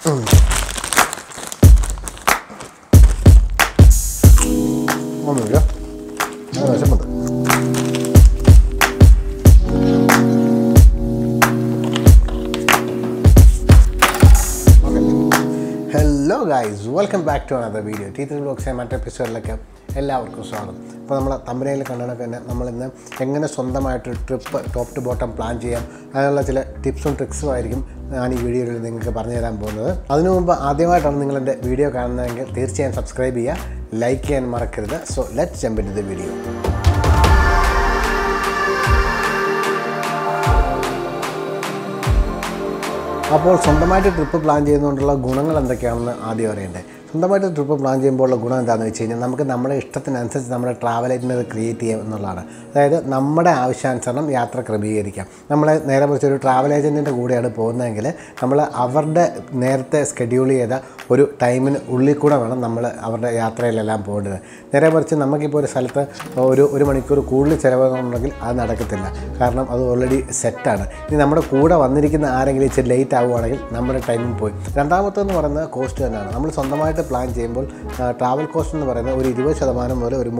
ഒന്നുമില്ല, വിശപ്പുണ്ട്. Hello guys, welcome back to another video. T3 Vlogs മറ്റേ എപ്പിസോഡിലേക്ക് എല്ലാവർക്കും സ്വാഗതം. അപ്പോൾ നമ്മൾ തമ്പനയിൽ കണ്ടതൊക്കെ തന്നെ നമ്മളിന്ന് എങ്ങനെ സ്വന്തമായിട്ടൊരു trip top to bottom plan ചെയ്യാം, അതിനുള്ള ചില ടിപ്സും ട്രിക്സും ആയിരിക്കും ഞാൻ ഈ വീഡിയോയിൽ നിങ്ങൾക്ക് പറഞ്ഞു തരാൻ പോകുന്നത്. അതിനു മുമ്പ് ആദ്യമായിട്ടാണ് നിങ്ങളെൻ്റെ വീഡിയോ കാണുന്നതെങ്കിൽ തീർച്ചയായും സബ്സ്ക്രൈബ് ചെയ്യുക, ലൈക്ക് ചെയ്യാൻ മറക്കരുത്. So let's jump into the video. അപ്പോൾ സ്വന്തമായിട്ട് ട്രിപ്പ് പ്ലാൻ ചെയ്യുന്നതുകൊണ്ടുള്ള ഗുണങ്ങൾ എന്തൊക്കെയാണെന്ന് ആദ്യം അറിയണ്ടേ. സ്വന്തമായിട്ട് ട്രിപ്പ് പ്ലാൻ ചെയ്യുമ്പോഴുള്ള ഗുണം എന്താണെന്ന് വെച്ച് കഴിഞ്ഞാൽ നമുക്ക് നമ്മുടെ ഇഷ്ടത്തിനനുസരിച്ച് നമ്മുടെ ട്രാവൽ ഏജൻറ്റ് ക്രിയേറ്റ് ചെയ്യാം എന്നുള്ളതാണ്. അതായത് നമ്മുടെ ആവശ്യാനുസരണം യാത്ര ക്രമീകരിക്കാം. നമ്മൾ നേരെ മറിച്ച് ഒരു ട്രാവൽ ഏജൻറ്റിൻ്റെ കൂടെയാണ് പോകുന്നതെങ്കിൽ നമ്മൾ അവരുടെ നേരത്തെ ഷെഡ്യൂൾ ചെയ്ത ഒരു ടൈമിന് ഉള്ളിൽ കൂടെ വേണം നമ്മൾ അവരുടെ യാത്രയിലെല്ലാം പോകേണ്ടത്. നേരെ മറിച്ച് നമുക്കിപ്പോൾ ഒരു സ്ഥലത്ത് ഒരു മണിക്കൂർ കൂടുതൽ ചിലവാകുന്നുണ്ടെങ്കിൽ അത് നടക്കത്തില്ല, കാരണം അത് ഓൾറെഡി സെറ്റാണ്. ഇനി നമ്മുടെ കൂടെ വന്നിരിക്കുന്ന ആരെങ്കിലും ഇച്ചിരി ലേറ്റ് ആവുകയാണെങ്കിൽ നമ്മുടെ ടൈമിൽ പോയി. രണ്ടാമത്തെന്ന് പറയുന്നത് കോസ്റ്റ് തന്നെയാണ്. നമ്മൾ സ്വന്തമായിട്ട് പ്ലാൻ ചെയ്യുമ്പോൾ ട്രാവൽ കോസ്റ്റ് എന്ന് പറയുന്നത് ഒരു 20% മുതൽ ഒരു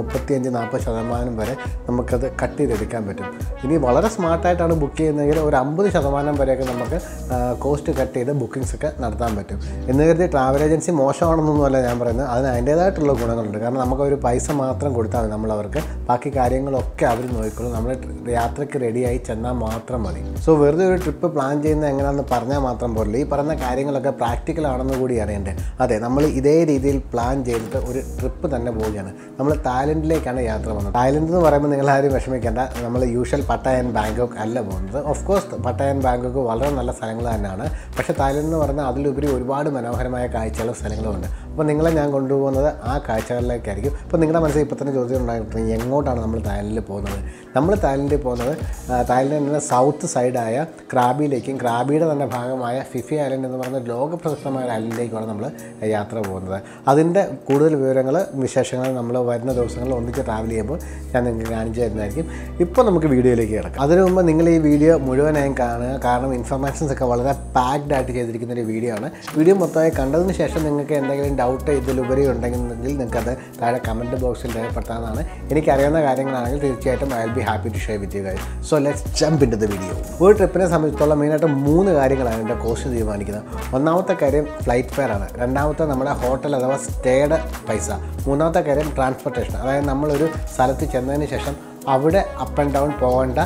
35-40% വരെ നമുക്കത് കട്ട് ചെയ്തെടുക്കാൻ പറ്റും. ഇനി വളരെ സ്മാർട്ടായിട്ടാണ് ബുക്ക് ചെയ്യുന്നതെങ്കിൽ ഒരു 50% വരെയൊക്കെ നമുക്ക് കോസ്റ്റ് കട്ട് ചെയ്ത് ബുക്കിങ്സൊക്കെ നടത്താൻ പറ്റും. എന്ന് കരുതി ട്രാവൽ ഏജൻസി മോശമാണെന്നൊന്നുമല്ല ഞാൻ പറയുന്നത്, അതിന് അതിൻ്റേതായിട്ടുള്ള ഗുണങ്ങളുണ്ട്. കാരണം നമുക്കൊരു പൈസ മാത്രം കൊടുത്താൽ മതി, നമ്മളവർക്ക് ബാക്കി കാര്യങ്ങളൊക്കെ അവർ നോക്കിക്കോളും. നമ്മൾ യാത്രയ്ക്ക് റെഡിയായി ചെന്നാൽ മാത്രം മതി. സോ വെറുതെ ഒരു ട്രിപ്പ് പ്ലാൻ ചെയ്യുന്നത് എങ്ങനെയാണെന്ന് പറഞ്ഞാൽ മാത്രം പോരല്ലോ, ഈ പറയുന്ന കാര്യങ്ങളൊക്കെ പ്രാക്ടിക്കൽ ആണെന്ന് കൂടി അറിയണ്ടേ. അതെ, നമ്മൾ ഇതേ രീതിയിൽ പ്ലാൻ ചെയ്തിട്ട് ഒരു ട്രിപ്പ് തന്നെ പോവുകയാണ്. നമ്മൾ തായ്ലൻഡിലേക്കാണ് യാത്ര പോകുന്നത്. തായ്ലൻഡ് എന്ന് പറയുമ്പോൾ നിങ്ങളാരും വിഷമിക്കേണ്ട, നമ്മൾ യൂഷ്വൽ പട്ടായ ആൻഡ് ബാങ്കോക്ക് അല്ല പോകുന്നത്. Of course Pattaya and Bangkok വളരെ നല്ല സ്ഥലങ്ങൾ തന്നെയാണ്. പക്ഷേ തായ്ലൻഡ് എന്ന് പറഞ്ഞാൽ അതിലുപരി ഒരുപാട് മനോഹരമായ കാഴ്ചകളും സ്ഥലങ്ങളുമുണ്ട്. അപ്പോൾ നിങ്ങളെ ഞാൻ കൊണ്ടുപോകുന്നത് ആ കാഴ്ചകളിലേക്കായിരിക്കും. അപ്പോൾ നിങ്ങളുടെ മനസ്സിൽ ഇപ്പോൾ തന്നെ ചോദ്യം ഉണ്ടായിട്ടുണ്ടെങ്കിൽ എങ്ങോട്ടാണ് നമ്മൾ തായ്ലൻഡിൽ പോകുന്നത്? നമ്മൾ തായ്ലൻഡിൽ പോകുന്നത് തായ്ലൻഡിൻ്റെ സൗത്ത് സൈഡായ ക്രാബിയിലേക്കും ക്രാബിയുടെ തന്നെ ഭാഗമായ ഫിഫി ഐലൻഡ് എന്ന് പറയുന്ന ലോകപ്രശസ്തമായ ഒരു ഐലൻഡിലേക്കാണ് നമ്മൾ യാത്ര പോകുന്നത്. അതിൻ്റെ കൂടുതൽ വിവരങ്ങൾ വിശേഷങ്ങൾ നമ്മൾ വരുന്ന ദിവസങ്ങളിൽ ഒന്നിച്ച് ട്രാവൽ ചെയ്യുമ്പോൾ ഞാൻ നിങ്ങൾക്ക് കാണിച്ചു തരുന്നതായിരിക്കും. ഇപ്പോൾ നമുക്ക് വീഡിയോയിലേക്ക് കിടക്കാം. അതിനു മുമ്പ് നിങ്ങൾ ഈ വീഡിയോ മുഴുവനായും കാണുക, കാരണം ഇൻഫർമേഷൻസ് ഒക്കെ വളരെ പാക്ഡ് ആയിട്ട് ചെയ്തിരിക്കുന്ന ഒരു വീഡിയോ ആണ്. വീഡിയോ മൊത്തമായി കണ്ടതിന് ശേഷം നിങ്ങൾക്ക് എന്തെങ്കിലും ഡൗട്ട് ഇതിലുപരി ഉണ്ടെങ്കിൽ നിങ്ങൾക്കത് താഴെ കമൻറ്റ് ബോക്സിൽ രേഖപ്പെടുത്താവുന്നതാണ്. എനിക്കറിയാവുന്ന കാര്യങ്ങളാണെങ്കിൽ തീർച്ചയായിട്ടും I will be happy to share with you guys. So let's jump into the video. ഒരു ട്രിപ്പിനെ സംബന്ധിച്ചിടത്തോളം മെയിനായിട്ട് 3 കാര്യങ്ങളാണ് എൻ്റെ കോസ്റ്റ് തീരുമാനിക്കുന്നത്. ഒന്നാമത്തെ കാര്യം ഫ്ലൈറ്റ് ഫെയർ ആണ്. രണ്ടാമത്തെ നമ്മുടെ ഹോട്ടൽ അഥവാ സ്റ്റേയുടെ പൈസ. മൂന്നാമത്തെ കാര്യം ട്രാൻസ്പോർട്ടേഷൻ, അതായത് നമ്മളൊരു സ്ഥലത്ത് ചെന്നതിന് ശേഷം അവിടെ അപ്പ് ആൻഡ് ഡൗൺ പോകേണ്ട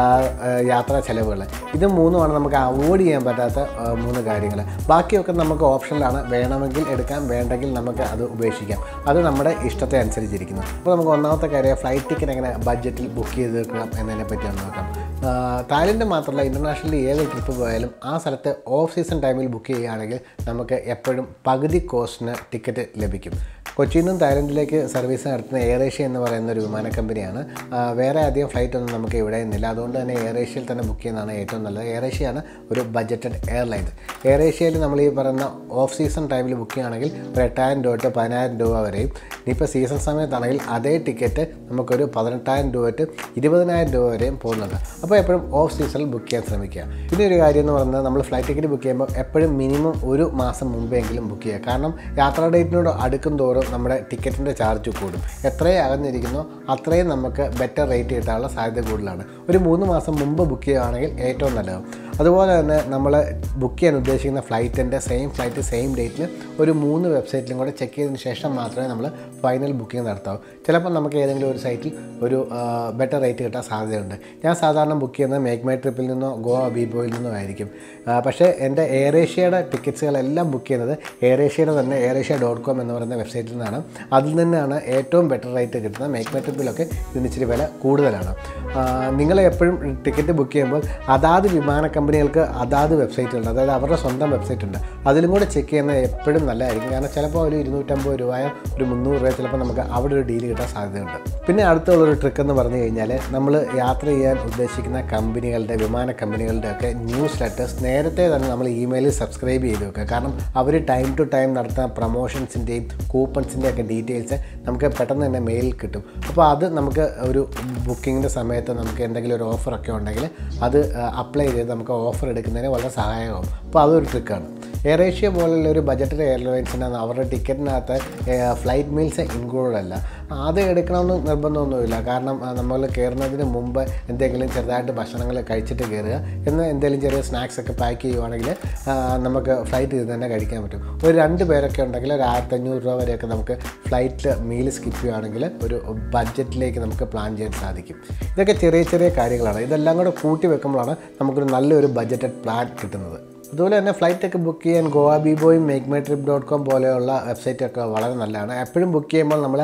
യാത്രാ ചിലവുകൾ. ഇത് 3 നമുക്ക് അവോയ്ഡ് ചെയ്യാൻ പറ്റാത്ത 3 കാര്യങ്ങൾ. ബാക്കിയൊക്കെ നമുക്ക് ഓപ്ഷനിലാണ്, വേണമെങ്കിൽ എടുക്കാം, വേണ്ടെങ്കിൽ നമുക്ക് അത് ഉപേക്ഷിക്കാം. അത് നമ്മുടെ ഇഷ്ടത്തെ അനുസരിച്ചിരിക്കുന്നു. അപ്പോൾ നമുക്ക് ഒന്നാമത്തെ കാര്യം ഫ്ലൈറ്റ് ടിക്കറ്റ് എങ്ങനെ ബഡ്ജറ്റിൽ ബുക്ക് ചെയ്ത് വെക്കണം എന്നതിനെ പറ്റി ഒന്ന് നോക്കാം. തായ്ലൻഡ് മാത്രമല്ല, ഇൻ്റർനാഷണലി ഏത് ട്രിപ്പ് പോയാലും ആ സ്ഥലത്ത് ഓഫ് സീസൺ ടൈമിൽ ബുക്ക് ചെയ്യുകയാണെങ്കിൽ നമുക്ക് എപ്പോഴും പകുതി കോസ്റ്റിന് ടിക്കറ്റ് ലഭിക്കും. കൊച്ചിയിൽ നിന്നും തായ്ലൻഡിലേക്ക് സർവീസ് നടത്തുന്ന എയർ ഏഷ്യ എന്ന് പറയുന്ന ഒരു വിമാന കമ്പനിയാണ്. വേറെ അധികം ഫ്ലൈറ്റ് ഒന്നും നമുക്ക് ഇവിടെ നിന്നില്ല, അതുകൊണ്ട് തന്നെ എയർ ഏഷ്യയിൽ തന്നെ ബുക്ക് ചെയ്യുന്നതാണ് ഏറ്റവും നല്ലത്. എയർ ഏഷ്യയാണ് ഒരു ബഡ്ജറ്റഡ് എയർലൈൻസ്. എയർ ഏഷ്യയിൽ നമ്മൾ ഈ പറയുന്ന ഓഫ് സീസൺ ടൈമിൽ ബുക്ക് ചെയ്യുകയാണെങ്കിൽ ഒരു 8,000 രൂപ to 10,000 രൂപ വരെയും, ഇനിയിപ്പോൾ സീസൺ സമയത്താണെങ്കിൽ അതേ ടിക്കറ്റ് നമുക്കൊരു 18,000 രൂപ to 20,000 രൂപ വരെയും പോകുന്നുണ്ട്. അപ്പോൾ എപ്പോഴും ഓഫ് സീസണിൽ ബുക്ക് ചെയ്യാൻ ശ്രമിക്കുക. പിന്നെ ഒരു കാര്യം എന്ന് പറയുന്നത്, നമ്മൾ ഫ്ലൈറ്റ് ടിക്കറ്റ് ബുക്ക് ചെയ്യുമ്പോൾ എപ്പോഴും മിനിമം 1 മാസം മുമ്പെങ്കിലും ബുക്ക് ചെയ്യുക. കാരണം യാത്രാ ഡേറ്റിനോട് അടുക്കും തോറും നമ്മുടെ ടിക്കറ്റിൻ്റെ ചാർജ് കൂടും. എത്രയും അകന്നിരിക്കുന്നോ അത്രയും നമുക്ക് ബെറ്റർ റേറ്റ് കിട്ടാനുള്ള സാധ്യത കൂടുതലാണ്. ഒരു 3 മാസം മുമ്പ് ബുക്ക് ചെയ്യുകയാണെങ്കിൽ ഏറ്റവും നല്ലത്. അതുപോലെ തന്നെ നമ്മൾ ബുക്ക് ചെയ്യാൻ ഉദ്ദേശിക്കുന്ന ഫ്ലൈറ്റിൻ്റെ സെയിം ഫ്ലൈറ്റ് സെയിം ഡേറ്റിൽ ഒരു 3 വെബ്സൈറ്റിലും കൂടെ ചെക്ക് ചെയ്തതിന് ശേഷം മാത്രമേ നമ്മൾ ഫൈനൽ ബുക്കിംഗ് നടത്താവൂ. ചിലപ്പോൾ നമുക്ക് ഏതെങ്കിലും ഒരു സൈറ്റിൽ ഒരു ബെറ്റർ റേറ്റ് കിട്ടാൻ സാധ്യതയുണ്ട്. ഞാൻ സാധാരണ ബുക്ക് ചെയ്യുന്നത് മേക്ക് മൈ ട്രിപ്പിൽ നിന്നോ ഗോവ ബീബോയിൽ നിന്നോ ആയിരിക്കും. പക്ഷേ എൻ്റെ എയർ ഏഷ്യയുടെ ടിക്കറ്റ്സുകളെല്ലാം ബുക്ക് ചെയ്യുന്നത് എയർ ഏഷ്യയുടെ തന്നെ airasia.com എന്ന് പറയുന്ന വെബ്സൈറ്റിൽ നിന്നാണ്. അതിൽ നിന്നാണ് ഏറ്റവും ബെറ്റർ റേറ്റ് കിട്ടുന്നത്. മേക്ക് മൈ ട്രിപ്പിലൊക്കെ ഇതിന് ഇച്ചിരി വില കൂടുതലാണ്. നിങ്ങൾ എപ്പോഴും ടിക്കറ്റ് ബുക്ക് ചെയ്യുമ്പോൾ അതാത് വിമാന കമ്പനികൾക്ക് അതാത് വെബ്സൈറ്റുണ്ട്, അതായത് അവരുടെ സ്വന്തം വെബ്സൈറ്റ് ഉണ്ട്. അതിലും കൂടെ ചെക്ക് ചെയ്യുന്നത് എപ്പോഴും നല്ലതായിരിക്കും. കാരണം ചിലപ്പോൾ ഒരു 250 രൂപയോ ഒരു 300 രൂപ ചിലപ്പോൾ നമുക്ക് അവിടെ ഒരു ഡീൽ കിട്ടാൻ സാധ്യതയുണ്ട്. പിന്നെ അടുത്തുള്ളൊരു ട്രിക്ക് എന്ന് പറഞ്ഞു കഴിഞ്ഞാൽ, നമ്മൾ യാത്ര ചെയ്യാൻ ഉദ്ദേശിക്കുന്ന കമ്പനികളുടെ വിമാന കമ്പനികളുടെ ഒക്കെ ന്യൂസ് ലെറ്റേഴ്സ് നേരത്തെ തന്നെ നമ്മൾ ഇമെയിലിൽ സബ്സ്ക്രൈബ് ചെയ്ത് വെക്കുക. കാരണം അവർ ടൈം ടു ടൈം നടത്തുന്ന പ്രൊമോഷൻസിൻ്റെയും കൂപ്പൺസിൻ്റെ ഒക്കെ ഡീറ്റെയിൽസ് നമുക്ക് പെട്ടെന്ന് തന്നെ മെയിലിൽ കിട്ടും. അപ്പോൾ അത് നമുക്ക് ഒരു ബുക്കിങ്ങിൻ്റെ സമയത്ത് നമുക്ക് എന്തെങ്കിലും ഒരു ഓഫറൊക്കെ ഉണ്ടെങ്കിൽ അത് അപ്ലൈ ചെയ്ത് നമുക്ക് ഓഫർ എടുക്കുന്നതിന് വളരെ സഹായകമാകും. അപ്പോൾ അതൊരു ട്രിക്കാണ്. എയർ ഏഷ്യ പോലുള്ള ഒരു ബജറ്ററി എയർലൈൻസിനാണ് അവരുടെ ടിക്കറ്റിനകത്ത് ഫ്ലൈറ്റ് മീൽസ് ഇൻക്ലൂഡ് അല്ല. അത് എടുക്കണമെന്ന് നിർബന്ധമൊന്നുമില്ല. കാരണം നമ്മൾ കയറുന്നതിന് മുമ്പ് എന്തെങ്കിലും ചെറുതായിട്ട് ഭക്ഷണങ്ങൾ കഴിച്ചിട്ട് കയറുക, എന്ന് എന്തെങ്കിലും ചെറിയ സ്നാക്സ് ഒക്കെ പാക്ക് ചെയ്യുവാണെങ്കിൽ നമുക്ക് ഫ്ലൈറ്റ് ഇത് തന്നെ കഴിക്കാൻ പറ്റും. ഒരു 2 പേരൊക്കെ ഉണ്ടെങ്കിൽ ഒരു 1500 രൂപ വരെയൊക്കെ നമുക്ക് ഫ്ലൈറ്റിൽ മീൽ സ്കിപ്പ് ചെയ്യുകയാണെങ്കിൽ ഒരു ബഡ്ജറ്റിലേക്ക് നമുക്ക് പ്ലാൻ ചെയ്യാൻ സാധിക്കും. ഇതൊക്കെ ചെറിയ ചെറിയ കാര്യങ്ങളാണ്. ഇതെല്ലാം കൂടെ കൂട്ടി വെക്കുമ്പോഴാണ് നമുക്കൊരു നല്ലൊരു ബഡ്ജറ്റഡ് പ്ലാൻ കിട്ടുന്നത്. അതുപോലെ തന്നെ ഫ്ലൈറ്റൊക്കെ ബുക്ക് ചെയ്യാൻ goabiboയും makemytrip.com പോലെയുള്ള വെബ്സൈറ്റൊക്കെ വളരെ നല്ലതാണ്. എപ്പോഴും ബുക്ക് ചെയ്യുമ്പോൾ നമ്മൾ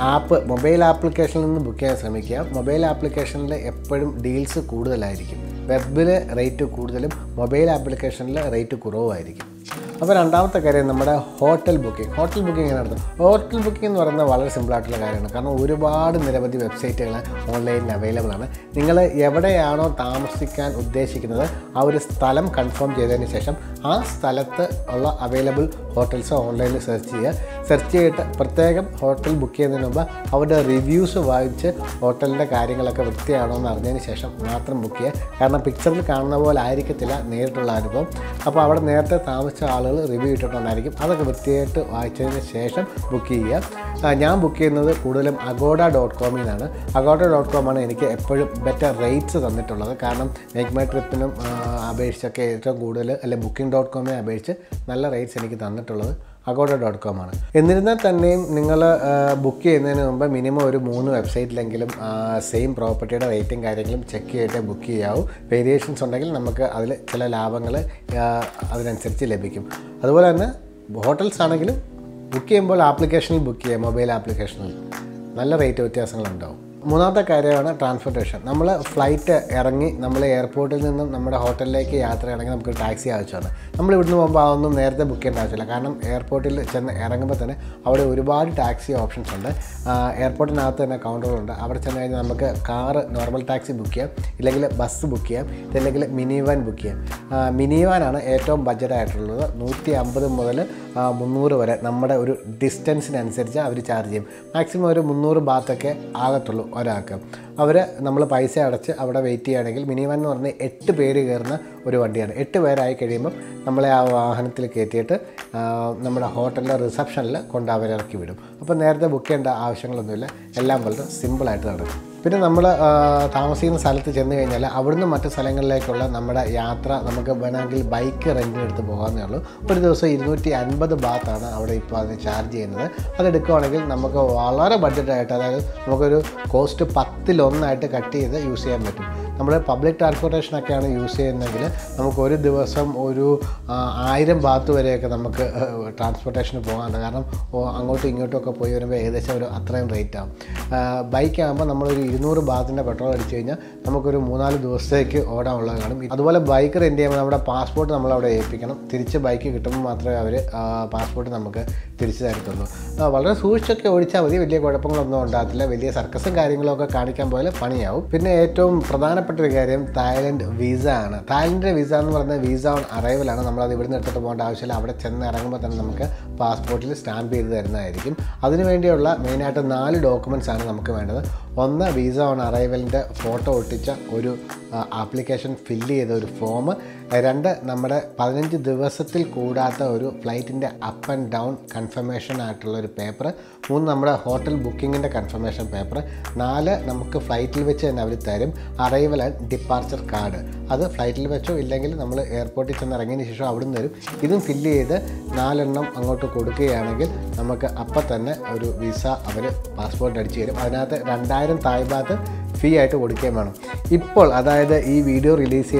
മൊബൈൽ ആപ്ലിക്കേഷനിൽ നിന്ന് ബുക്ക് ചെയ്യാൻ ശ്രമിക്കുക. മൊബൈൽ ആപ്ലിക്കേഷനിൽ എപ്പോഴും ഡീൽസ് കൂടുതലായിരിക്കും. വെബിൽ റേറ്റ് കൂടുതലും മൊബൈൽ ആപ്ലിക്കേഷനിൽ റേറ്റ് കുറവുമായിരിക്കും. അപ്പോൾ രണ്ടാമത്തെ കാര്യം നമ്മുടെ ഹോട്ടൽ ബുക്കിംഗ് എങ്ങനെ നടത്തും? ഹോട്ടൽ ബുക്കിംഗ് എന്ന് പറയുന്നത് വളരെ സിമ്പിളായിട്ടുള്ള കാര്യമാണ്. കാരണം ഒരുപാട് നിരവധി വെബ്സൈറ്റുകൾ ഓൺലൈനിൽ അവൈലബിൾ ആണ്. നിങ്ങൾ എവിടെയാണോ താമസിക്കാൻ ഉദ്ദേശിക്കുന്നത് ആ ഒരു സ്ഥലം കൺഫേം ചെയ്തതിന് ശേഷം ആ സ്ഥലത്ത് ഉള്ള അവൈലബിൾ ഹോട്ടൽസ് ഓൺലൈനിൽ സെർച്ച് ചെയ്യുക. സെർച്ച് ചെയ്തിട്ട് പ്രത്യേകം ഹോട്ടൽ ബുക്ക് ചെയ്യുന്നതിന് മുമ്പ് അവരുടെ റിവ്യൂസ് വായിച്ച് ഹോട്ടലിൻ്റെ കാര്യങ്ങളൊക്കെ വൃത്തിയാണോ എന്ന് അറിഞ്ഞതിന് ശേഷം മാത്രം ബുക്ക് ചെയ്യുക. കാരണം പിക്ചറിൽ കാണുന്ന പോലെ ആയിരിക്കത്തില്ല നേരിട്ടുള്ള അനുഭവം. അപ്പോൾ അവിടെ നേരത്തെ താമസിച്ച ആളുകൾ റിവ്യൂ ഇട്ടിട്ടുണ്ടായിരിക്കും. അതൊക്കെ വൃത്തിയായിട്ട് വായിച്ചതിന് ശേഷം ബുക്ക് ചെയ്യുക. ഞാൻ ബുക്ക് ചെയ്യുന്നത് കൂടുതലും agoda.com നിന്നാണ്. agoda.com ആണ് എനിക്ക് എപ്പോഴും ബെറ്റർ റേറ്റ്സ് തന്നിട്ടുള്ളത്. കാരണം മേക്ക് മൈ ട്രിപ്പിനും അപേക്ഷിച്ചൊക്കെ ഏറ്റവും കൂടുതൽ booking.com അപേക്ഷിച്ച് നല്ല റേറ്റ്സ് എനിക്ക് തന്നിട്ടുള്ളത് agoda.com ആണ്. എന്നിരുന്നാൽ തന്നെയും നിങ്ങൾ ബുക്ക് ചെയ്യുന്നതിന് മുമ്പ് മിനിമം ഒരു 3 വെബ്സൈറ്റിലെങ്കിലും സെയിം പ്രോപ്പർട്ടിയുടെ റേറ്റും കാര്യങ്ങളും ചെക്ക് ചെയ്തിട്ട് ബുക്ക് ചെയ്യാവൂ. വേരിയേഷൻസ് ഉണ്ടെങ്കിൽ നമുക്ക് അതിൽ ചില ലാഭങ്ങൾ അതിനനുസരിച്ച് ലഭിക്കും. അതുപോലെ തന്നെ ഹോട്ടൽസ് ആണെങ്കിലും ബുക്ക് ചെയ്യുമ്പോൾ ആപ്ലിക്കേഷനിൽ ബുക്ക് ചെയ്യുക. മൊബൈൽ ആപ്ലിക്കേഷനിൽ നല്ല റേറ്റ് വ്യത്യാസങ്ങളുണ്ടാവും. മൂന്നാമത്തെ കാര്യമാണ് ട്രാൻസ്പോർട്ടേഷൻ. നമ്മൾ ഫ്ലൈറ്റ് ഇറങ്ങി നമ്മൾ എയർപോർട്ടിൽ നിന്നും നമ്മുടെ ഹോട്ടലിലേക്ക് യാത്രയാണെങ്കിൽ നമുക്ക് ടാക്സി ആവശ്യമാണ്. നമ്മൾ ഇവിടുന്ന് പോകുമ്പോൾ അതൊന്നും നേരത്തെ ബുക്ക് ചെയ്യേണ്ട ആവശ്യമില്ല. കാരണം എയർപോർട്ടിൽ ചെന്ന് ഇറങ്ങുമ്പോൾ തന്നെ അവിടെ ഒരുപാട് ടാക്സി ഓപ്ഷൻസ് ഉണ്ട്. എയർപോർട്ടിനകത്ത് തന്നെ കൗണ്ടറുകളുണ്ട്. അവിടെ ചെന്ന് കഴിഞ്ഞാൽ നമുക്ക് കാറ് നോർമൽ ടാക്സി ബുക്ക് ചെയ്യാം, ഇല്ലെങ്കിൽ ബസ് ബുക്ക് ചെയ്യാം, ഇല്ലെങ്കിൽ മിനി വാൻ ബുക്ക് ചെയ്യാം. മിനി വാനാണ് ഏറ്റവും ബഡ്ജറ്റായിട്ടുള്ളത്. 150 മുതൽ 300 വരെ നമ്മുടെ ഒരു ഡിസ്റ്റൻസിനനുസരിച്ച് അവർ ചാർജ് ചെയ്യും. മാക്സിമം ഒരു 300 ബാത്തൊക്കെ ആകത്തുള്ളൂ ഒരാൾക്ക്. നമ്മൾ പൈസ അടച്ച് അവിടെ വെയിറ്റ് ചെയ്യുകയാണെങ്കിൽ മിനി വാൻ എന്ന് പറഞ്ഞാൽ 8 പേര് കയറുന്ന ഒരു വണ്ടിയാണ്. 8 പേരായി കഴിയുമ്പം നമ്മളെ ആ വാഹനത്തിൽ കയറ്റിയിട്ട് നമ്മുടെ ഹോട്ടലിലെ റിസപ്ഷനിൽ കൊണ്ട് അവരിറക്കി വിടും. അപ്പോൾ നേരത്തെ ബുക്ക് ചെയ്യേണ്ട ആവശ്യങ്ങളൊന്നുമില്ല. എല്ലാം വളരെ സിമ്പിളായിട്ട് നടക്കും. പിന്നെ നമ്മൾ താമസിക്കുന്ന സ്ഥലത്ത് ചെന്ന് കഴിഞ്ഞാൽ അവിടുന്ന് മറ്റ് സ്ഥലങ്ങളിലേക്കുള്ള നമ്മുടെ യാത്ര നമുക്ക് വേണമെങ്കിൽ ബൈക്ക് റെൻറ്റിനെടുത്ത് പോകാമെന്നേ ഉള്ളൂ. ഒരു ദിവസം 250 ബാത്താണ് അവിടെ ഇപ്പോൾ അതിന് ചാർജ് ചെയ്യുന്നത്. അതെടുക്കുകയാണെങ്കിൽ നമുക്ക് വളരെ ബഡ്ജറ്റായിട്ട്, അതായത് നമുക്കൊരു കോസ്റ്റ് 10-1 കട്ട് ചെയ്ത് യൂസ് ചെയ്യാൻ പറ്റും. നമ്മൾ പബ്ലിക് ട്രാൻസ്പോർട്ടേഷനൊക്കെയാണ് യൂസ് ചെയ്യുന്നതെങ്കിൽ നമുക്ക് ഒരു ദിവസം ഒരു 1000 ബാത്ത് വരെയൊക്കെ നമുക്ക് ട്രാൻസ്പോർട്ടേഷന് പോകാറുണ്ട്. കാരണം അങ്ങോട്ടും ഇങ്ങോട്ടും ഒക്കെ പോയി വരുമ്പോൾ ഏകദേശം ഒരു അത്രയും റേറ്റ് ആകും. ബൈക്കാകുമ്പോൾ നമ്മളൊരു 200 ബാത്തിൻ്റെ പെട്രോൾ അടിച്ചു കഴിഞ്ഞാൽ നമുക്കൊരു 3-4 ദിവസത്തേക്ക് ഓടാനുള്ളത് കാണും. അതുപോലെ ബൈക്ക് റെൻറ്റ് ചെയ്യുമ്പോൾ നമ്മുടെ പാസ്പോർട്ട് നമ്മളവിടെ ഏൽപ്പിക്കണം. തിരിച്ച് ബൈക്ക് കിട്ടുമ്പോൾ മാത്രമേ അവർ പാസ്പോർട്ട് നമുക്ക് തിരിച്ചു തരത്തുള്ളൂ. വളരെ സൂക്ഷിച്ചൊക്കെ ഓടിച്ചാൽ മതി. വലിയ കുഴപ്പങ്ങളൊന്നും ഉണ്ടാകത്തില്ല. വലിയ സർക്കസും കാര്യങ്ങളൊക്കെ കാണിക്കാൻ പോലെ പണിയാവും. പിന്നെ ഏറ്റവും പ്രധാനപ്പെട്ടൊരു കാര്യം തായ്ലൻഡ് വിസ ആണ്. തായ്ലൻഡിൻ്റെ വിസ എന്ന് പറയുന്നത് വിസ ഓൺ അറൈവലാണ്. നമ്മളത് ഇവിടുന്ന് എടുത്തിട്ട് പോകേണ്ട ആവശ്യമില്ല. അവിടെ ചെന്ന് ഇറങ്ങുമ്പോൾ തന്നെ നമുക്ക് പാസ്പോർട്ടിൽ സ്റ്റാമ്പ് ചെയ്ത് തരുന്നതായിരിക്കും. അതിനുവേണ്ടിയുള്ള മെയിനായിട്ട് 4 ഡോക്യുമെൻറ്റ്സ് ആണ് നമുക്ക് വേണ്ടത്. ഒന്ന്, വിസ ഓൺ അറൈവലിൻ്റെ ഫോട്ടോ ഒട്ടിച്ച ഒരു ആപ്ലിക്കേഷൻ ഫില്ല് ചെയ്ത ഒരു ഫോം. 2, നമ്മുടെ 15 ദിവസത്തിൽ കൂടാത്ത ഒരു ഫ്ലൈറ്റിൻ്റെ അപ്പ് ആൻഡ് ഡൗൺ കൺഫർമേഷൻ ആയിട്ടുള്ള ഒരു പേപ്പർ. 3, നമ്മുടെ ഹോട്ടൽ ബുക്കിങ്ങിൻ്റെ കൺഫർമേഷൻ പേപ്പർ. 4, നമുക്ക് ഫ്ലൈറ്റിൽ വെച്ച് തന്നെ അവർ തരും അറൈവൽ ആൻഡ് ഡിപ്പാർച്ചർ കാർഡ്. അത് ഫ്ലൈറ്റിൽ വെച്ചോ ഇല്ലെങ്കിൽ നമ്മൾ എയർപോർട്ടിൽ ചെന്ന് ഇറങ്ങിയതിന് ശേഷം അവിടുന്ന് തരും. ഇതും ഫില്ല് ചെയ്ത് 4 എണ്ണം അങ്ങോട്ട് കൊടുക്കുകയാണെങ്കിൽ നമുക്ക് അപ്പം തന്നെ ഒരു വിസ അവർ പാസ്പോർട്ട് അടിച്ച് തരും. അതിനകത്ത് 2000 തായ് ബാത്ത് ഫീ ആയിട്ട് കൊടുക്കുകയും വേണം. ഇപ്പോൾ അതായത് ഈ വീഡിയോ റിലീസ്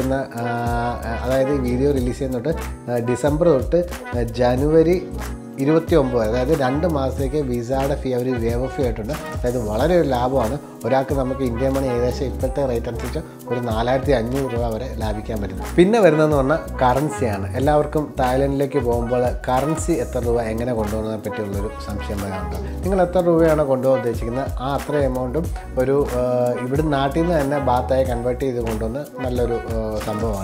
ചെയ്യുന്ന തൊട്ട് ഡിസംബർ തൊട്ട് ജനുവരി 29, അതായത് 2 മാസത്തേക്ക് വിസയുടെ ഫീ അവർ വേവ് ഫീ ആയിട്ടുണ്ട്. അതായത് വളരെ ഒരു ലാഭമാണ്. ഒരാൾക്ക് നമുക്ക് ഇന്ത്യൻ മണി ഏകദേശം ഇപ്പോഴത്തെ റേറ്റ് അനുസരിച്ച് ഒരു 4500 രൂപ വരെ ലാഭിക്കാൻ പറ്റും. പിന്നെ വരുന്നതെന്ന് പറഞ്ഞാൽ കറൻസിയാണ്. എല്ലാവർക്കും തായ്ലൻഡിലേക്ക് പോകുമ്പോൾ കറൻസി എത്ര രൂപ എങ്ങനെ കൊണ്ടുപോകുന്നതിനെ പറ്റിയുള്ളൊരു സംശയം വരാറുണ്ട്. നിങ്ങൾ എത്ര രൂപയാണ് കൊണ്ടുപോകാൻ ഉദ്ദേശിക്കുന്നത് ആ അത്ര എമൗണ്ടും ഒരു ഇവിടെ നാട്ടിൽ നിന്ന് തന്നെ ബാത്തായി കൺവേർട്ട് ചെയ്ത് കൊണ്ടുവന്ന് നല്ലൊരു സംഭവമാണ്.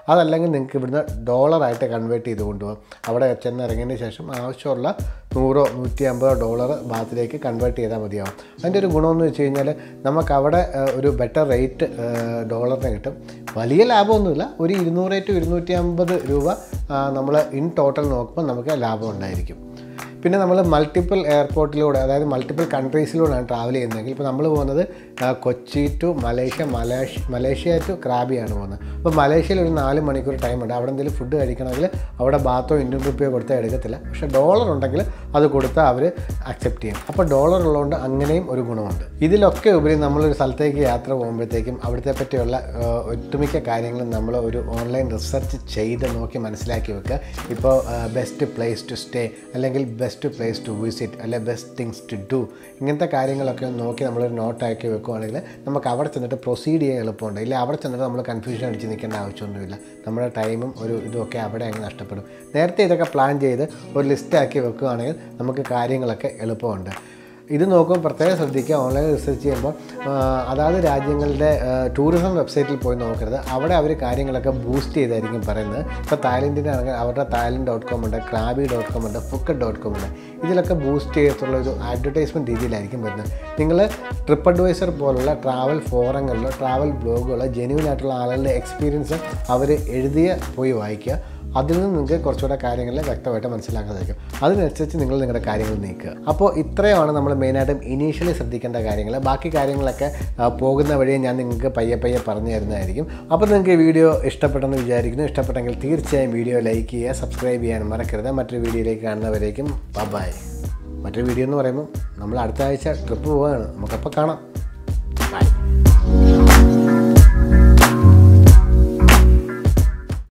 അതല്ലെങ്കിൽ നിങ്ങൾക്ക് ഇവിടുന്ന് ഡോളറായിട്ട് കൺവേർട്ട് ചെയ്ത് കൊണ്ടുപോകാം. അവിടെ ചെന്നിറങ്ങിയതിന് ശേഷം ആവശ്യമുള്ള $100-150 ബാത്തിലേക്ക് കൺവേർട്ട് ചെയ്താൽ മതിയാവും. അതിൻ്റെ ഒരു ഗുണമെന്ന് വെച്ച് കഴിഞ്ഞാൽ നമുക്കവിടെ ഒരു ബെറ്റർ റേറ്റ് ഡോളറിന് കിട്ടും. വലിയ ലാഭമൊന്നുമില്ല, ഒരു 200-250 രൂപ നമ്മൾ ഇൻ ടോട്ടൽ നോക്കുമ്പോൾ നമുക്ക് ലാഭം ഉണ്ടായിരിക്കും. പിന്നെ നമ്മൾ മൾട്ടിപ്പിൾ എയർപോർട്ടിലൂടെ, അതായത് മൾട്ടിപ്പിൾ കൺട്രീസിലൂടെയാണ് ട്രാവൽ ചെയ്യുന്നതെങ്കിൽ, ഇപ്പോൾ നമ്മൾ പോകുന്നത് കൊച്ചി ടു മലേഷ്യ ടു ക്രാബിയാണ് പോകുന്നത്. അപ്പോൾ മലേഷ്യയിൽ ഒരു 4 മണിക്കൂർ ടൈമുണ്ട്. അവിടെ എന്തെങ്കിലും ഫുഡ് കഴിക്കണമെങ്കിൽ അവിടെ ബാത്തോ ഇന്ത്യൻ റുപ്പിയോ കൊടുത്താൽ എടുക്കത്തില്ല. പക്ഷേ ഡോളർ ഉണ്ടെങ്കിൽ അത് കൊടുത്താൽ അവർ അക്സെപ്റ്റ് ചെയ്യും. അപ്പോൾ ഡോളർ ഉള്ളതുകൊണ്ട് അങ്ങനെയും ഒരു ഗുണമുണ്ട്. ഇതിലൊക്കെ ഉപരി നമ്മളൊരു സ്ഥലത്തേക്ക് യാത്ര പോകുമ്പോഴത്തേക്കും അവിടുത്തെ പറ്റിയുള്ള ഒട്ടുമിക്ക കാര്യങ്ങളും നമ്മൾ ഒരു ഓൺലൈൻ റിസർച്ച് ചെയ്ത് നോക്കി മനസ്സിലാക്കി വെക്കുക. ഇപ്പോൾ ബെസ്റ്റ് പ്ലേസ് ടു സ്റ്റേ, അല്ലെങ്കിൽ ബെസ്റ്റ് പ്ലേസ് ടു വിസിറ്റ്, അല്ലെങ്കിൽ ബെസ്റ്റ് തിങ്സ് ടു ഡു, ഇങ്ങനത്തെ കാര്യങ്ങളൊക്കെ നോക്കി നമ്മളൊരു നോട്ടാക്കി വെക്കുകയാണെങ്കിൽ നമുക്ക് അവിടെ ചെന്നിട്ട് പ്രൊസീഡ് ചെയ്യാൻ എളുപ്പമുണ്ട്. ഇല്ല അവിടെ ചെന്നിട്ട് നമ്മൾ കൺഫ്യൂഷൻ അടിച്ച് നിൽക്കേണ്ട ആവശ്യമൊന്നുമില്ല. നമ്മുടെ ടൈമും ഒരു ഇതൊക്കെ അവിടെ അങ്ങ് നഷ്ടപ്പെടും. നേരത്തെ ഇതൊക്കെ പ്ലാൻ ചെയ്ത് ഒരു ലിസ്റ്റാക്കി വെക്കുകയാണെങ്കിൽ നമുക്ക് കാര്യങ്ങളൊക്കെ എളുപ്പമുണ്ട്. ഇത് നോക്കുമ്പോൾ പ്രത്യേകം ശ്രദ്ധിക്കുക. ഓൺലൈൻ റിസർച്ച് ചെയ്യുമ്പോൾ അതാത് രാജ്യങ്ങളുടെ ടൂറിസം വെബ്സൈറ്റിൽ പോയി നോക്കരുത്. അവിടെ അവർ കാര്യങ്ങളൊക്കെ ബൂസ്റ്റ് ചെയ്തായിരിക്കും പറയുന്നത്. ഇപ്പോൾ തായ്ലൻഡിനാണെങ്കിൽ അവരുടെ Thailand.com ഉണ്ട്, Krabi.com ഉണ്ട്, Phuket.com ഉണ്ട്. ഇതിലൊക്കെ ബൂസ്റ്റ് ചെയ്തിട്ടുള്ള ഒരു അഡ്വർടൈസ്മെൻറ്റ് രീതിയിലായിരിക്കും വരുന്നത്. നിങ്ങൾ ട്രിപ്പ് അഡ്വൈസർ പോലുള്ള ട്രാവൽ ഫോറങ്ങളിലോ ട്രാവൽ ബ്ലോഗുകളോ ജെന്യൂൻ ആയിട്ടുള്ള ആളുകളുടെ എക്സ്പീരിയൻസ് അവർ എഴുതിയ പോയി വായിക്കുക. അതിൽ നിന്ന് നിങ്ങൾക്ക് കുറച്ചുകൂടെ കാര്യങ്ങൾ വ്യക്തമായിട്ട് മനസ്സിലാക്കാൻ സാധിക്കും. അതിനനുസരിച്ച് നിങ്ങൾ നിങ്ങളുടെ കാര്യങ്ങൾ നീക്കുക. അപ്പോൾ ഇത്രയുമാണ് നമ്മൾ മെയിനായിട്ടും ഇനീഷ്യലി ശ്രദ്ധിക്കേണ്ട കാര്യങ്ങൾ. ബാക്കി കാര്യങ്ങളൊക്കെ പോകുന്ന വഴിയെ ഞാൻ നിങ്ങൾക്ക് പയ്യെ പറഞ്ഞു തരുന്നതായിരിക്കും. അപ്പോൾ നിങ്ങൾക്ക് ഈ വീഡിയോ ഇഷ്ടപ്പെട്ടെന്ന് വിചാരിക്കുന്നു. ഇഷ്ടപ്പെട്ടെങ്കിൽ തീർച്ചയായും വീഡിയോ ലൈക്ക് ചെയ്യുക, സബ്സ്ക്രൈബ് ചെയ്യാനും മറക്കരുത്. മറ്റൊരു വീഡിയോയിലേക്ക് കാണുന്നവരേക്കും ബൈ. മറ്റൊരു വീഡിയോ എന്ന് പറയുമ്പോൾ നമ്മൾ അടുത്ത ആഴ്ച ട്രിപ്പ് പോവുകയാണ്. നമുക്കപ്പോൾ കാണാം.